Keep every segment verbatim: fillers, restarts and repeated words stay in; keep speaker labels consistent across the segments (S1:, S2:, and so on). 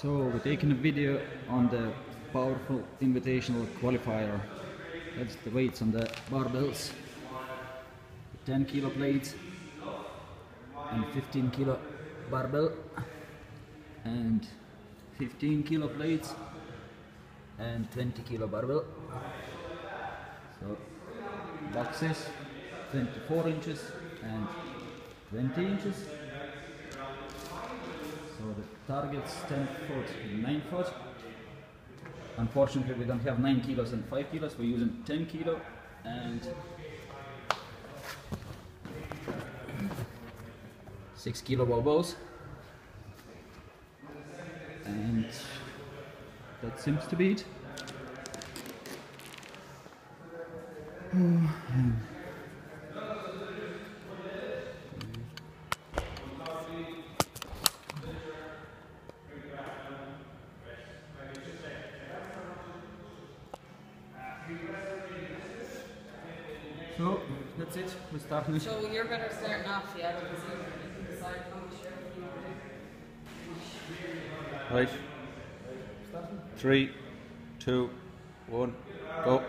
S1: So we're taking a video on the powerful invitational qualifier. That's the weights on the barbells. ten kilo plates and fifteen kilo barbell and fifteen kilo plates and twenty kilo barbell. So boxes twenty-four inches and twenty inches. So the target's ten foot and nine foot. Unfortunately we don't have nine kilos and five kilos, we're using ten kilo and six kilo ball balls. And that seems to be it. So that's it, we're starting.
S2: So you're better starting off, yeah, because you can decide how much you're
S3: Right. Three, two, one, go.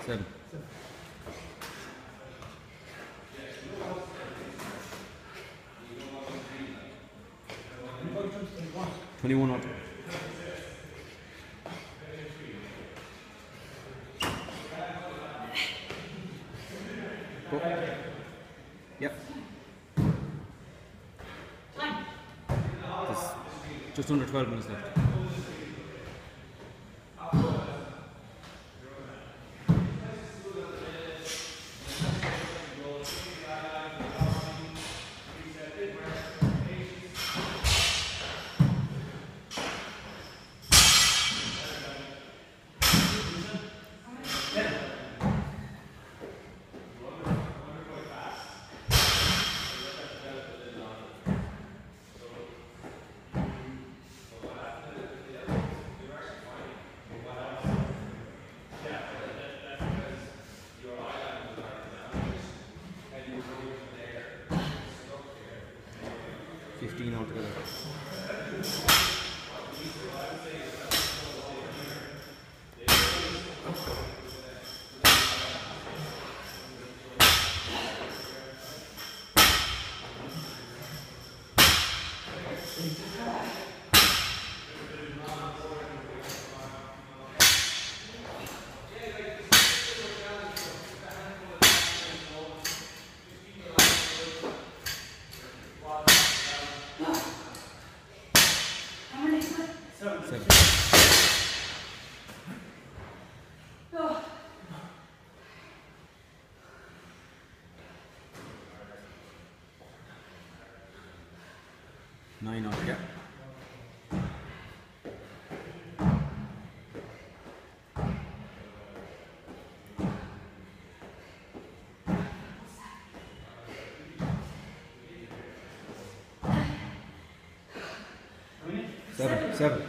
S3: Seven. Twenty-one up. Go. Yep. There's just under twelve minutes left. Fifteen altogether. Seven. Nine up, yeah. Seven, seven.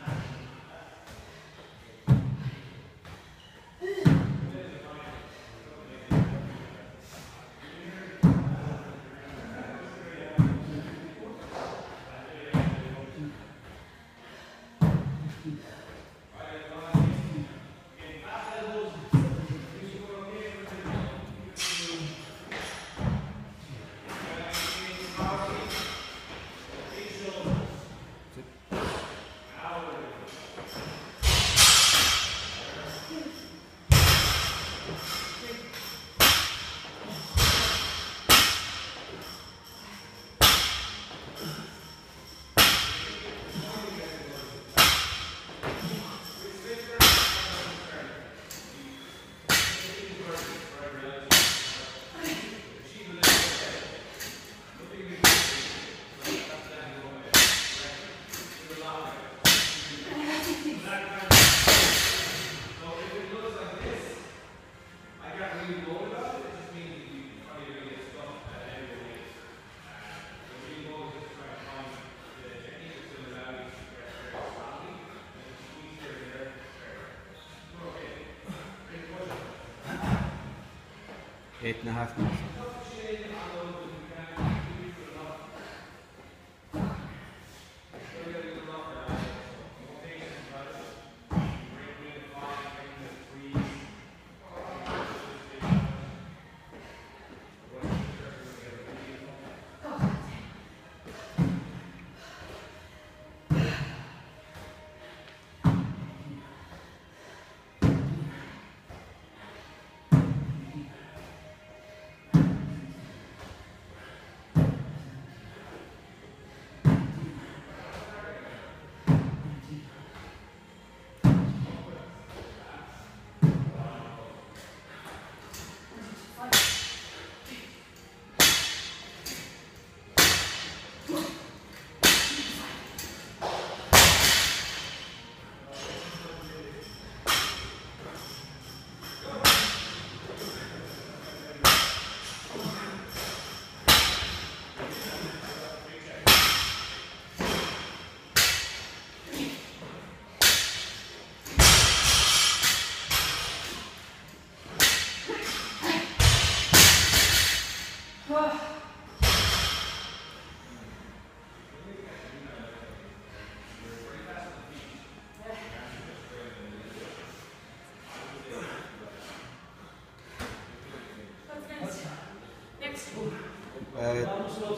S3: Eight and a half minutes.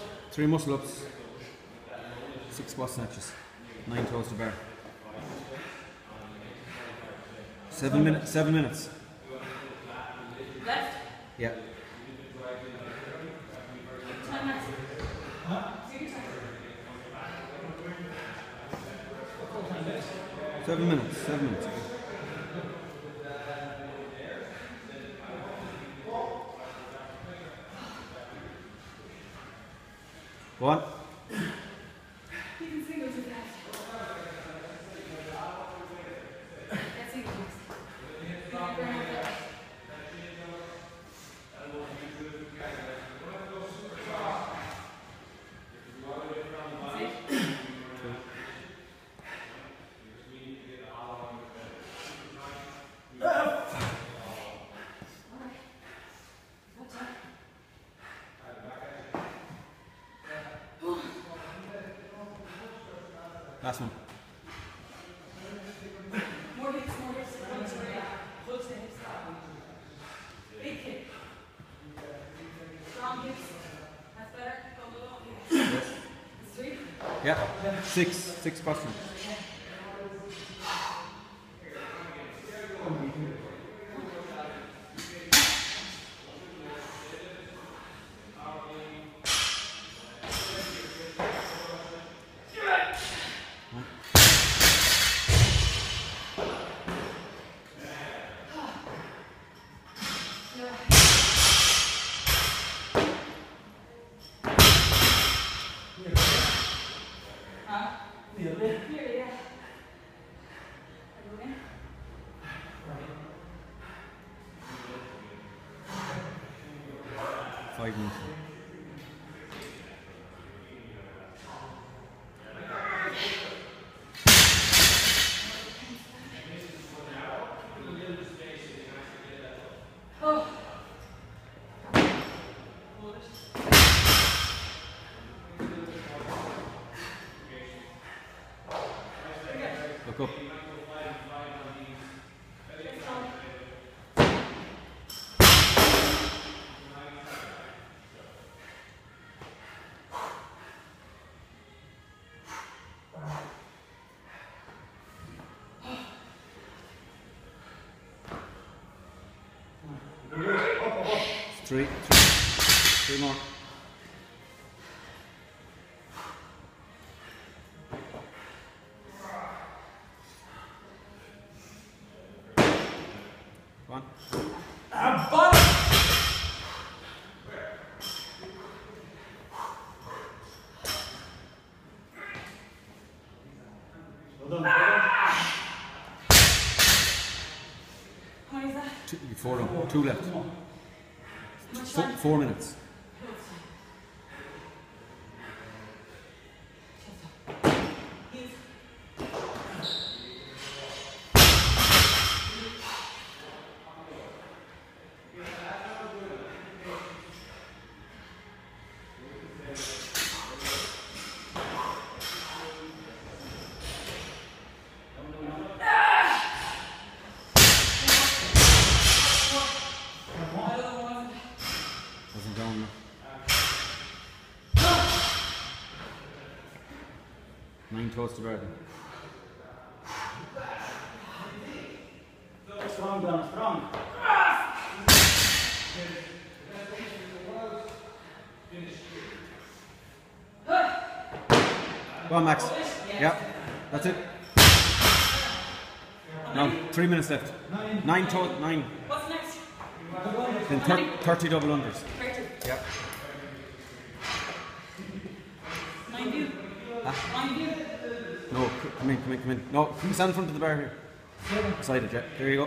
S3: Three muscle ups. Six squat snatches. Nine toes to bar. Seven minutes. Seven minutes.
S2: Left.
S3: Yeah.
S2: Ten minutes. Take your time.
S3: Seven minutes. Seven minutes. Go on.
S2: You can single to that. That's single. You can burn out that.
S3: Last one.
S2: More hips, more hips. One straight. Close the hips. Big kick. Strong hips. That's better. Go, go, go. Yeah.
S3: Yes.
S2: Three.
S3: Yeah. Six. Six questions.
S2: Here, yeah. Again.
S3: Five minutes.
S2: Oh.
S3: Look up. Three, three, three more. Go on.
S2: How many is that?
S3: Two, four done. Two left.
S2: How much
S3: Four,
S2: time?
S3: four minutes.
S2: He's
S3: Wasn't going. Nine toes to bar.
S1: Strong down, strong.
S3: Go on, Max. Yeah, that's it. No, three minutes left. Nine toes, nine.
S2: what's next?
S3: Then thir thirty double unders.
S2: Thirty.
S3: Yeah.
S2: Mind you.
S3: Huh?
S2: Mind you.
S3: No, c- come in, come in, come in. No, come stand in front of the bar here. Beside it, yeah. There you go.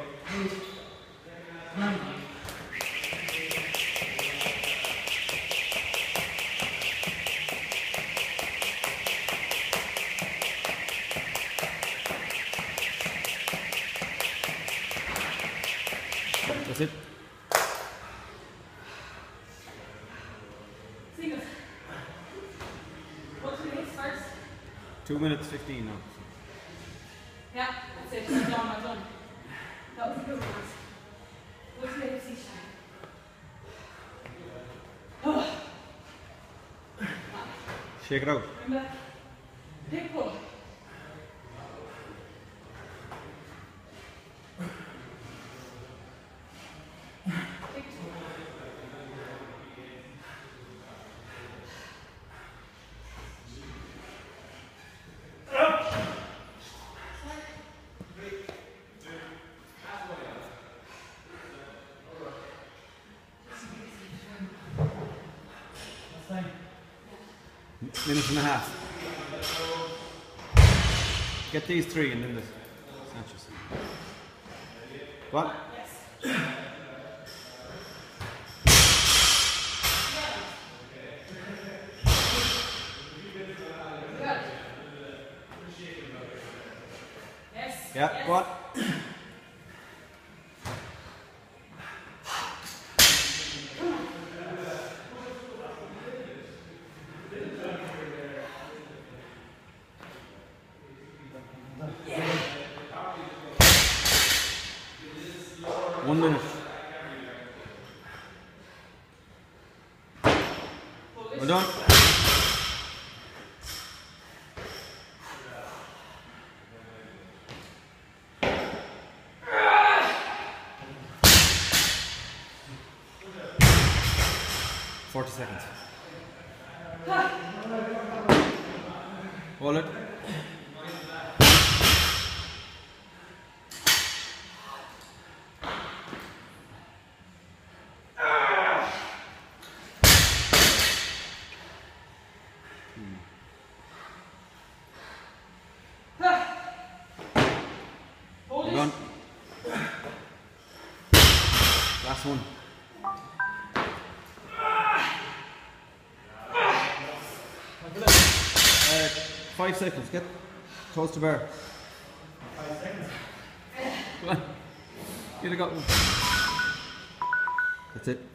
S3: That's it.
S2: Singles. What's the hips first?
S3: Two minutes fifteen now.
S2: Yeah, that's it. I'm done, I'm done. That was a good one. What's the hips each time? Oh.
S3: Shake it out.
S2: Remember? Big pull. Big pull.
S3: Minute and a half. Get these three and then the snatches. What?
S2: Yes. Good. Yes.
S3: Yeah,
S2: yes.
S3: what? One minute. We're done. Forty seconds. Hold it.
S2: Hold it.
S3: Done. Last one. Uh, five seconds. Get close to bear. Five seconds. Come on. Get it got one. That's it.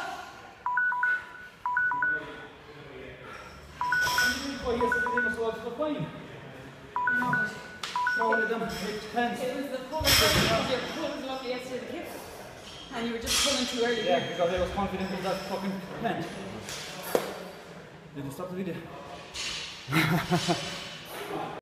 S1: Oh, yes, it was also the fine.
S2: No,
S1: Throwing it down, it depends.
S2: it was the pull. Your pull was lucky yesterday to kick. And you were just pulling too early.
S1: Yeah, because I was confident in that fucking pen. Did you stop the video?